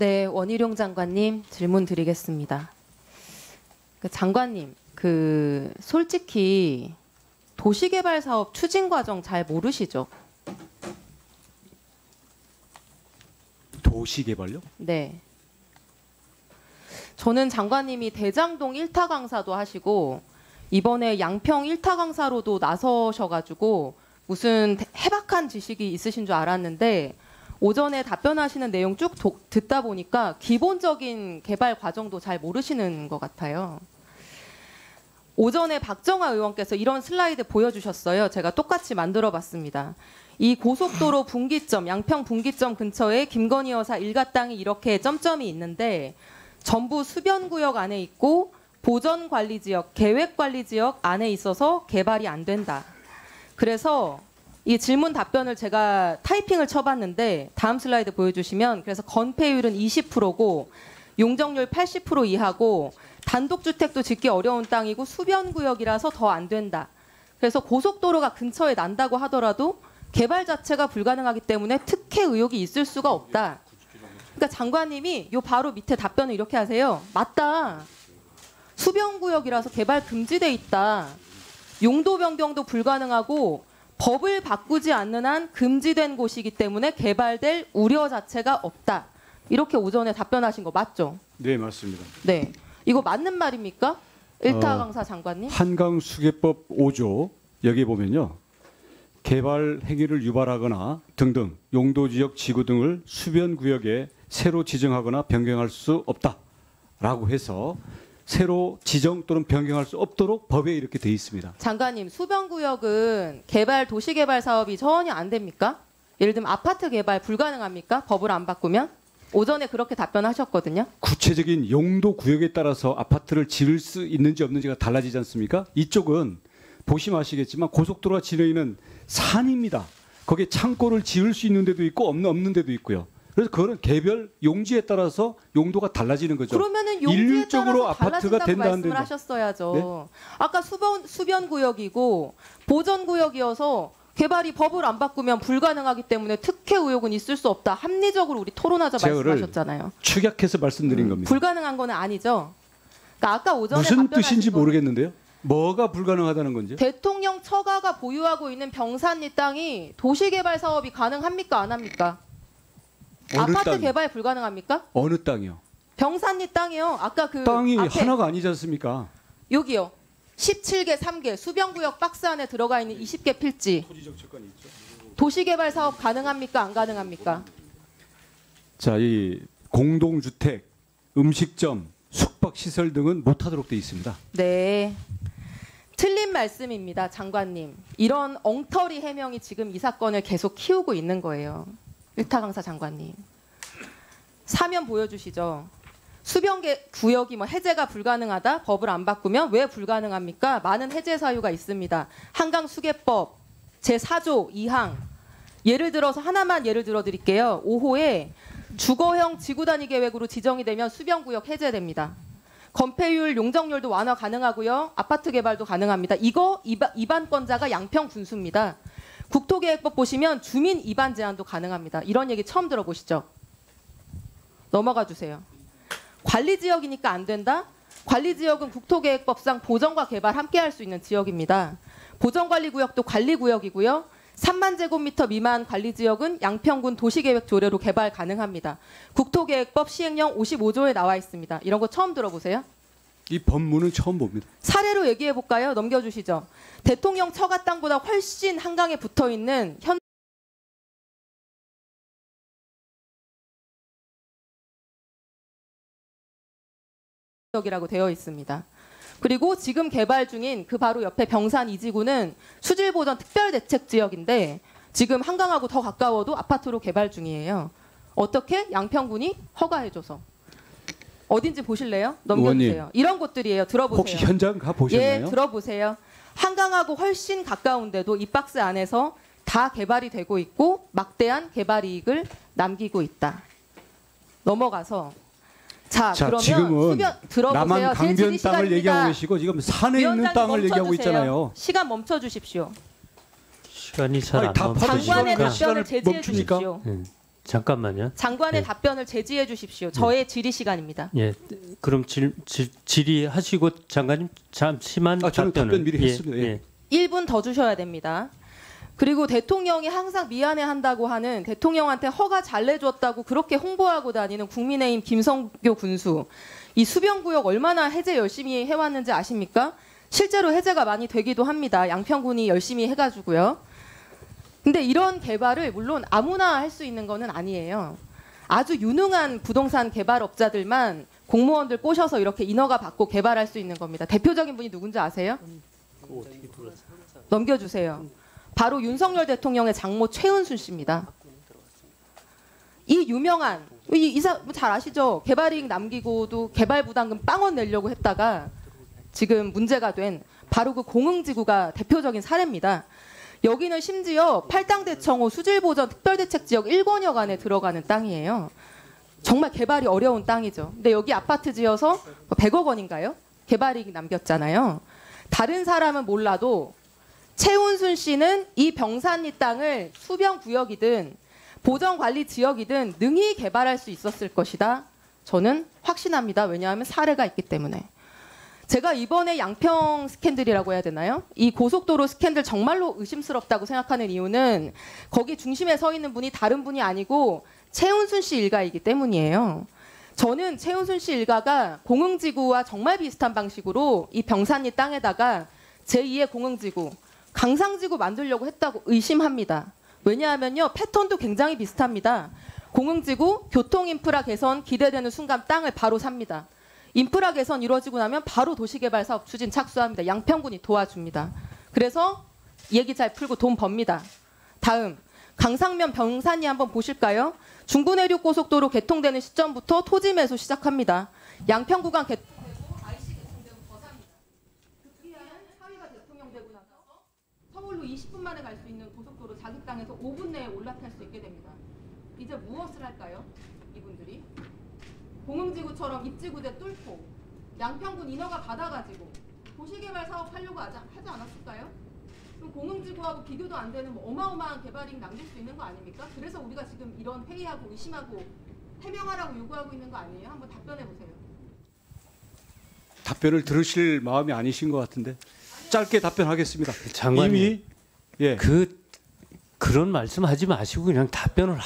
네, 원희룡 장관님 질문 드리겠습니다. 장관님, 솔직히 도시개발 사업 추진 과정 잘 모르시죠? 도시개발요? 네. 저는 장관님이 대장동 1타 강사도 하시고 이번에 양평 1타 강사로도 나서셔가지고 무슨 해박한 지식이 있으신 줄 알았는데 오전에 답변하시는 내용 쭉 듣다 보니까 기본적인 개발 과정도 잘 모르시는 것 같아요. 오전에 박정아 의원께서 이런 슬라이드 보여주셨어요. 제가 똑같이 만들어봤습니다. 이 고속도로 분기점, 양평 분기점 근처에 김건희 여사 일가 땅이 이렇게 점점이 있는데 전부 수변구역 안에 있고 보전관리지역, 계획관리지역 안에 있어서 개발이 안 된다. 그래서 이 질문 답변을 제가 타이핑을 쳐봤는데 다음 슬라이드 보여주시면 그래서 건폐율은 20%고 용적률 80% 이하고 단독주택도 짓기 어려운 땅이고 수변구역이라서 더 안 된다. 그래서 고속도로가 근처에 난다고 하더라도 개발 자체가 불가능하기 때문에 특혜 의혹이 있을 수가 없다. 그러니까 장관님이 요 바로 밑에 답변을 이렇게 하세요. 맞다. 수변구역이라서 개발 금지돼 있다. 용도 변경도 불가능하고 법을 바꾸지 않는 한 금지된 곳이기 때문에 개발될 우려 자체가 없다. 이렇게 오전에 답변하신 거 맞죠? 네, 맞습니다. 네. 이거 맞는 말입니까? 일타 강사 장관님? 한강수계법 5조 여기 보면요. 개발 행위를 유발하거나 등등 용도지역 지구 등을 수변구역에 새로 지정하거나 변경할 수 없다라고 해서 새로 지정 또는 변경할 수 없도록 법에 이렇게 돼 있습니다. 장관님, 수변구역은 개발 도시개발 사업이 전혀 안 됩니까? 예를 들면 아파트 개발 불가능합니까? 법을 안 바꾸면? 오전에 그렇게 답변하셨거든요. 구체적인 용도 구역에 따라서 아파트를 지을 수 있는지 없는지가 달라지지 않습니까? 이쪽은 보시면 아시겠지만 고속도로가 지나 있는 산입니다. 거기에 창고를 지을 수 있는 데도 있고 없는 데도 있고요. 그래서 그거는 개별 용지에 따라서 용도가 달라지는 거죠. 그러면은 용지에 일률적으로 따라서 아파트가 달라진다고 된다 안 말씀을 된다. 하셨어야죠. 네? 아까 수변구역이고 보전구역이어서 개발이 법을 안 바꾸면 불가능하기 때문에 특혜 의혹은 있을 수 없다. 합리적으로 우리 토론하자 말씀하셨잖아요. 축약해서 말씀드린 겁니다. 불가능한 건 아니죠. 그러니까 아까 오전에 무슨 뜻인지 답변하신 거 모르겠는데요. 뭐가 불가능하다는 건지. 대통령 처가가 보유하고 있는 병산리 땅이 도시개발 사업이 가능합니까? 안 합니까? 아파트 땅이? 개발 불가능합니까? 어느 땅이요? 병산리 땅이요. 아까 그 땅이 앞에 하나가 아니지 않습니까? 여기요. 17개 3개 수변구역 박스 안에 들어가 있는 20개 필지. 도시개발 사업 가능합니까? 안 가능합니까? 자, 이 공동주택, 음식점, 숙박시설 등은 못하도록 돼 있습니다. 네. 틀린 말씀입니다. 장관님. 이런 엉터리 해명이 지금 이 사건을 계속 키우고 있는 거예요. 일타 강사 장관님. 사면 보여주시죠. 수변구역이 해제가 불가능하다. 법을 안 바꾸면 왜 불가능합니까? 많은 해제 사유가 있습니다. 한강수계법 제4조 2항. 예를 들어서 하나만 예를 들어 드릴게요. 5호에 주거형 지구단위 계획으로 지정이 되면 수변구역 해제됩니다. 건폐율, 용적률도 완화 가능하고요. 아파트 개발도 가능합니다. 이거 입안권자가 양평 군수입니다. 국토계획법 보시면 주민 입안 제한도 가능합니다. 이런 얘기 처음 들어보시죠? 넘어가 주세요. 관리지역이니까 안 된다? 관리지역은 국토계획법상 보전과 개발 함께 할 수 있는 지역입니다. 보전관리구역도 관리구역이고요. 3만 제곱미터 미만 관리지역은 양평군 도시계획 조례로 개발 가능합니다. 국토계획법 시행령 55조에 나와 있습니다. 이런 거 처음 들어보세요? 이 법문은 처음 봅니다. 사례로 얘기해 볼까요? 넘겨주시죠. 대통령 처가 땅보다 훨씬 한강에 붙어있는 이라고 되어 있습니다. 그리고 지금 개발 중인 그 바로 옆에 병산 이지구는 수질보전 특별대책지역인데 지금 한강하고 더 가까워도 아파트로 개발 중이에요. 어떻게? 양평군이 허가해줘서. 어딘지 보실래요? 넘겨주세요. 의원님, 이런 곳들이에요. 들어보세요. 혹시 현장 가 보셨나요? 예, 들어보세요. 한강하고 훨씬 가까운데도 이 박스 안에서 다 개발이 되고 있고 막대한 개발 이익을 남기고 있다. 넘어가서 자 그러면 지금은 들어보세요. 남한 강변 땅을 시간입니다. 얘기하고 계시고 지금 산에 있는 땅을 얘기하고 있잖아요. 시간 멈춰 주십시오. 시간이 잘 안 답하는 멈춰지니까. 장관의 답변을 시간을 제지해 멈춥니까? 주십시오. 잠깐만요. 장관의 예. 답변을 제지해 주십시오. 저의 질의 시간입니다. 예, 그럼 질의하시고 장관님 잠시만 저는 답변 미리 했습니다. 예. 1분 더 주셔야 됩니다. 그리고 대통령이 항상 미안해한다고 하는 대통령한테 허가 잘 내줬다고 그렇게 홍보하고 다니는 국민의힘 김성교 군수. 이 수변구역 얼마나 해제 열심히 해왔는지 아십니까? 실제로 해제가 많이 되기도 합니다. 양평군이 열심히 해가지고요. 근데 이런 개발을 물론 아무나 할 수 있는 거는 아니에요. 아주 유능한 부동산 개발업자들만 공무원들 꼬셔서 이렇게 인허가 받고 개발할 수 있는 겁니다. 대표적인 분이 누군지 아세요? 넘겨주세요. 바로 윤석열 대통령의 장모 최은순 씨입니다. 이 유명한 이사 잘 아시죠? 개발이익 남기고도 개발 부담금 빵원 내려고 했다가 지금 문제가 된 바로 그 공흥지구가 대표적인 사례입니다. 여기는 심지어 팔당대청호 수질보전 특별대책지역 1권역 안에 들어가는 땅이에요. 정말 개발이 어려운 땅이죠. 근데 여기 아파트 지어서 100억 원인가요? 개발이익 남겼잖아요. 다른 사람은 몰라도 최은순 씨는 이 병산리 땅을 수변구역이든 보전관리지역이든 능히 개발할 수 있었을 것이다. 저는 확신합니다. 왜냐하면 사례가 있기 때문에. 제가 이번에 양평 스캔들이라고 해야 되나요? 이 고속도로 스캔들 정말로 의심스럽다고 생각하는 이유는 거기 중심에 서 있는 분이 다른 분이 아니고 최은순 씨 일가이기 때문이에요. 저는 최은순 씨 일가가 공흥지구와 정말 비슷한 방식으로 이 병산리 땅에다가 제2의 공흥지구, 강상지구 만들려고 했다고 의심합니다. 왜냐하면요, 패턴도 굉장히 비슷합니다. 공흥지구, 교통인프라 개선 기대되는 순간 땅을 바로 삽니다. 인프라 개선 이루어지고 나면 바로 도시개발 사업 추진 착수합니다. 양평군이 도와줍니다. 그래서 얘기 잘 풀고 돈 법니다. 다음, 강상면 병산리 한번 보실까요? 중부내륙 고속도로 개통되는 시점부터 토지 매수 시작합니다. 양평 구간 개통되고 IC 개통되고 더 삽니다. 급기야는 사위가 대통령되고 나서 서울로 20분 만에 갈 수 있는 고속도로 자기 땅에서 5분 내에 올라탈 수 있게 됩니다. 이제 무엇을 할까요? 이분들이 공흥지구처럼 입지구대 뚫고 양평군 인허가 받아가지고 도시개발 사업 하려고 하지 않았을까요? 그럼 공흥지구하고 비교도 안 되는 어마어마한 개발이익 남길 수 있는 거 아닙니까? 그래서 우리가 지금 이런 회의하고 의심하고 해명하라고 요구하고 있는 거 아니에요? 한번 답변해 보세요. 답변을 들으실 마음이 아니신 것 같은데 짧게 답변하겠습니다. 장관님, 이미 예. 그런 말씀하지 마시고 그냥 답변을